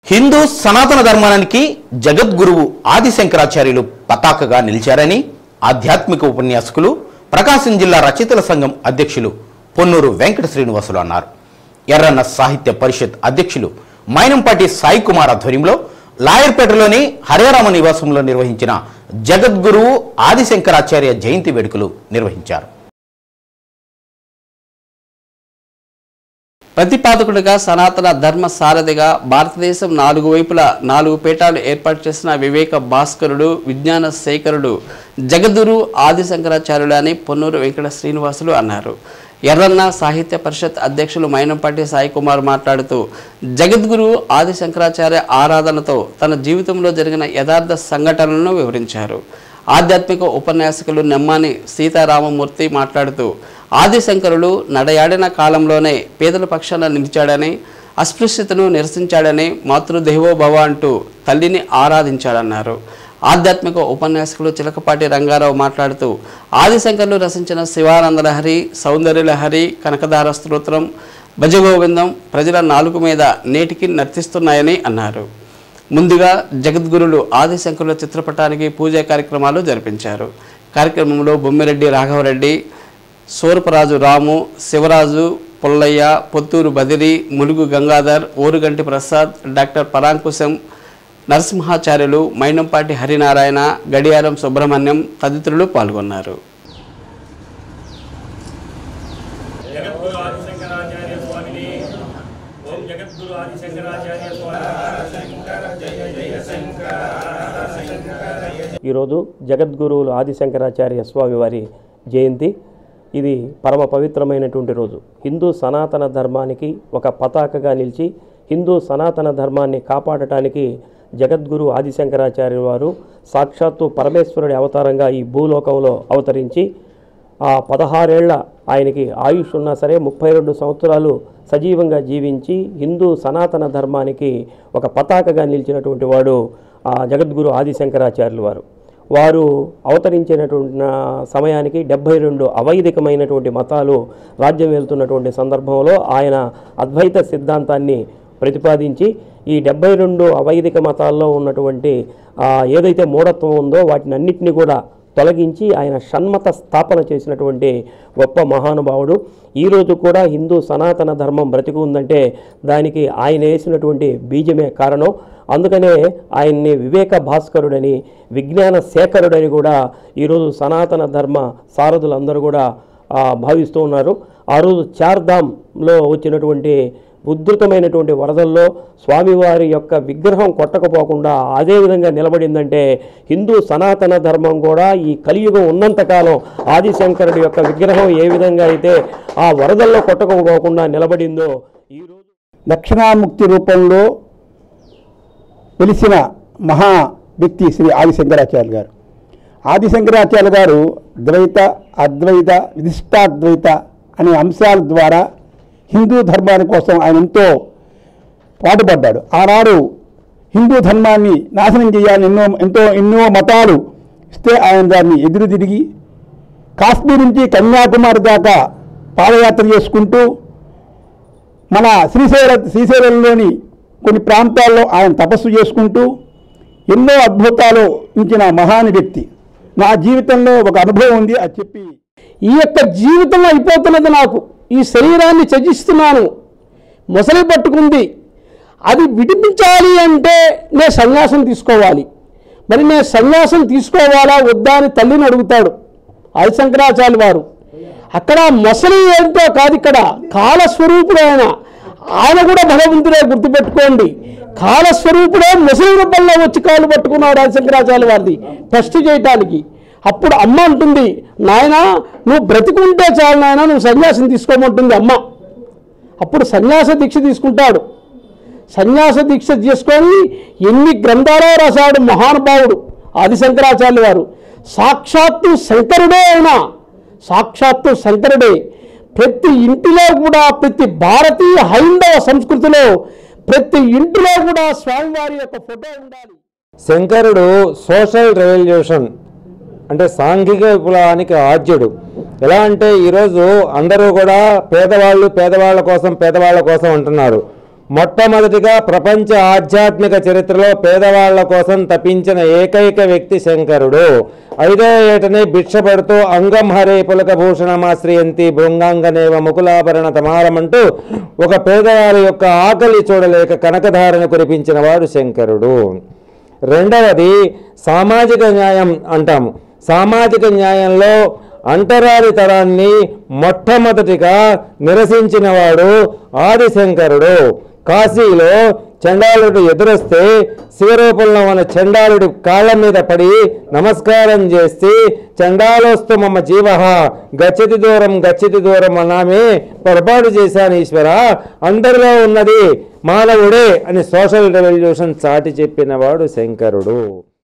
హిందూ సనాతన ధర్మానికి జగద్గురువు ఆది శంకరాచార్యులు పతాకగా నిలిచారని ఆధ్యాత్మిక ఉపన్యాసకులు ప్రకాశం జిల్లా రచయితల సంఘం అధ్యక్షులు పొన్నూరు వెంకట శ్రీనివాసులు అన్నారు. ఎర్రన్న సాహిత్య పరిషత్ అధ్యక్షులు మైనంపాటి సాయి కుమార్ ఆధ్వర్యంలో లాయర్పేటలోని హరిరామ నివాసంలో నిర్వహించిన జగద్గురువు ఆది శంకరాచార్య జయంతి వేడుకలు నిర్వహించారు. ప్రతిపాదకుడిగా సనాతన ధర్మ సారథిగా భారతదేశం నాలుగు వైపులా 4 పీఠాలు ఏర్పాటు చేసిన వివేక భాస్కరుడు, విజ్ఞాన శేఖరుడు జగద్గురు ఆది శంకరాచార్యులు అని పొన్నూరు వెంకట శ్రీనివాసులు అన్నారు. ఎర్రన్న సాహిత్య పరిషత్ అధ్యక్షులు మైనంపాటి సాయి కుమార్ మాట్లాడుతూ జగద్గురు ఆది శంకరాచార్య ఆరాధనతో తన జీవితంలో జరిగిన యథార్థ సంఘటనలను వివరించారు. ఆధ్యాత్మిక ఉపన్యాసకులు నెమ్మాని సీతారామమూర్తి మాట్లాడుతూ ఆదిశంకరులు నడయాడిన కాలంలోనే పేదల పక్షాన నిలిచాడని, అస్పృశ్యతను నిరసించాడని, మాతృదేవోభవ అంటూ తల్లిని ఆరాధించాడన్నారు. ఆధ్యాత్మిక ఉపన్యాసకులు చిలకపాటి రంగారావు మాట్లాడుతూ ఆదిశంకరులు రచించిన శివానందలహరి, సౌందర్యలహరి, కనకదార స్తోత్రం, భజగోవిందం ప్రజల నాలుగు మీద నేటికి నర్తిస్తున్నాయని అన్నారు. ముందుగా జగద్గురులు ఆదిశంకరుల చిత్రపటానికి పూజా కార్యక్రమాలు జరిపించారు. కార్యక్రమంలో బొమ్మిరెడ్డి రాఘవరెడ్డి, సూరపరాజు రాము, శివరాజు, పుల్లయ్య, పొత్తూరు బదిరి, ములుగు గంగాధర్, ఓరుగంటి ప్రసాద్, డాక్టర్ పరాంకుశం, నరసింహాచార్యులు, మైనంపాటి హరినారాయణ, గడియారం సుబ్రహ్మణ్యం తదితరులు పాల్గొన్నారు. ఈరోజు జగద్గురువులు ఆది శంకరాచార్య స్వామి వారి జయంతి. ఇది పరమ పవిత్రమైనటువంటి రోజు. హిందూ సనాతన ధర్మానికి ఒక పతాకగా నిలిచి హిందూ సనాతన ధర్మాన్ని కాపాడటానికి జగద్గురు ఆది శంకరాచార్య వారు సాక్షాత్తు పరమేశ్వరుడి అవతారంగా ఈ భూలోకంలో అవతరించి 16 ఏళ్ల ఆయనకి ఆయుష్ ఉన్నా సరే 32 సంవత్సరాలు సజీవంగా జీవించి హిందూ సనాతన ధర్మానికి ఒక పతాకగా నిలిచినటువంటి వాడు జగద్గురు ఆది శంకరాచార్యులు వారు అవతరించినటువంటి సమయానికి 72 అవైదికమైనటువంటి మతాలు రాజ్యం వెళ్తున్నటువంటి సందర్భంలో ఆయన అద్వైత సిద్ధాంతాన్ని ప్రతిపాదించి ఈ 72 అవైదిక మతాల్లో ఉన్నటువంటి ఏదైతే మూఢత్వం ఉందో వాటిని అన్నింటినీ కూడా తొలగించి ఆయన షణ్మత స్థాపన చేసినటువంటి గొప్ప మహానుభావుడు. ఈరోజు కూడా హిందూ సనాతన ధర్మం బ్రతికి ఉందంటే దానికి ఆయన వేసినటువంటి బీజమే కారణం. అందుకనే ఆయన్ని వివేక భాస్కరుడని, విజ్ఞాన శేఖరుడని కూడా ఈరోజు సనాతన ధర్మ సారథులందరూ కూడా భావిస్తూ ఉన్నారు. ఆ రోజు చార్ధామ్లో వచ్చినటువంటి ఉధృతమైనటువంటి వరదల్లో స్వామివారి యొక్క విగ్రహం కొట్టకపోకుండా అదే విధంగా నిలబడిందంటే హిందూ సనాతన ధర్మం కూడా ఈ కలియుగం ఉన్నంతకాలం ఆదిశంకరుడి యొక్క విగ్రహం ఏ విధంగా అయితే ఆ వరదల్లో కొట్టకపోకుండా నిలబడిందో ఈరోజు దక్షిణాముక్తి రూపంలో వెలిసిన మహా వ్యక్తి శ్రీ ఆది శంకరాచార్య గారు. ఆది శంకరాచార్య గారు ద్వైత, అద్వైత, విశిష్టాద్వైత అనే అంశాల ద్వారా హిందూ ధర్మాని కోసం ఆయన ఎంతో పాటుపడ్డాడు. ఆనాడు హిందూ ధర్మాన్ని నాశనం చేయాలని ఎన్నో మతాలు ఇస్తే ఆయన దాన్ని ఎదురు తిరిగి కాశ్మీర్ నుంచి కన్యాకుమారి దాకా పాదయాత్ర చేసుకుంటూ మన శ్రీశైలంలోని కొన్ని ప్రాంతాల్లో ఆయన తపస్సు చేసుకుంటూ ఎన్నో అద్భుతాలు ఇచ్చిన మహాని వ్యక్తి. నా జీవితంలో ఒక అనుభవం ఉంది అది చెప్పి, ఈ యొక్క జీవితం అయిపోతున్నది, నాకు ఈ శరీరాన్ని త్యజిస్తున్నాను, మొసలి పట్టుకుంది, అది విడిపించాలి అంటే నేను సన్యాసం తీసుకోవాలి. మరి నేను సన్యాసం తీసుకోవాలా వద్దా అని తల్లిని అడుగుతాడు ఆది శంకరాచార్యులు వారు. అక్కడ మొసలి ఏంటో కాదు, ఇక్కడ కాలస్వరూపుడు ఆయన కూడా భగవంతుడే, గుర్తుపెట్టుకోండి. కాలస్వరూపుడే ముసలి రూపంలో వచ్చి కాలు పట్టుకున్నాడు ఆది శంకరాచార్యులు వారిది టెస్ట్ చేయటానికి. అప్పుడు అమ్మ అంటుంది, నాయనా నువ్వు బ్రతికుంటే చాలు నాయన, నువ్వు సన్యాసం తీసుకోమంటుంది అమ్మ. అప్పుడు సన్యాస దీక్ష తీసుకుంటాడు. సన్యాస దీక్ష తీసుకొని ఎన్ని గ్రంథాలు రాశాడు మహానుభావుడు ఆది శంకరాచార్యులు వారు. సాక్షాత్తు శంకరుడే అయినా, సాక్షాత్తు శంకరుడే. ప్రతి ఇంటిలో కూడా, ప్రతి భారతీయ హైందవ సంస్కృతిలో ప్రతి ఇంటిలో కూడా స్వామివారి యొక్క ఫోటో ఉండాలి. శంకరుడు సోషల్ రెవల్యూషన్ అంటే సాంఘిక విప్లవానికి ఆద్యుడు. ఎలా అంటే ఈరోజు అందరూ కూడా పేదవాళ్ళ కోసం అంటున్నారు. మొట్టమొదటిగా ప్రపంచ ఆధ్యాత్మిక చరిత్రలో పేదవాళ్ల కోసం తపించిన ఏకైక వ్యక్తి శంకరుడు. 5వ ఏటనే భిక్షపడుతూ అంగం హరే పులకభూషణమాశ్రయంతి భృంగాంగనేవ ముకులాభరణ తమారమంటూ ఒక పేదవారి యొక్క ఆకలి చూడలేక కనకధారను కురిపించిన వాడు శంకరుడు. రెండవది సామాజిక న్యాయం అంటాము. సామాజిక న్యాయంలో అంటరాని తరాన్ని మొట్టమొదటిగా నిరసించిన వాడు ఆదిశంకరుడు. కాశీలో చండాలుడు ఎదురొస్తే శివరూపంలో ఉన్న చండాలుడి కాళ్ళ మీద పడి నమస్కారం చేసి చండాలోస్తు మమ జీవ గచ్చతి దూరం అన్నామే పొరపాటు చేశాను ఈశ్వర, అందరిలో ఉన్నది మానవుడే అని సోషల్ రెవల్యూషన్ చాటి చెప్పినవాడు శంకరుడు.